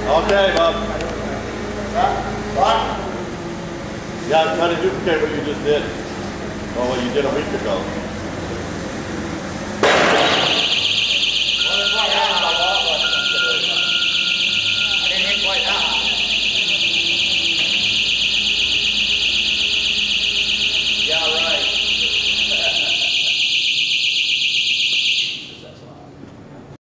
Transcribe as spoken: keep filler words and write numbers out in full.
Okay, Bob. What? Yeah, I'm trying to duplicate what you just did. Or what you did a week ago.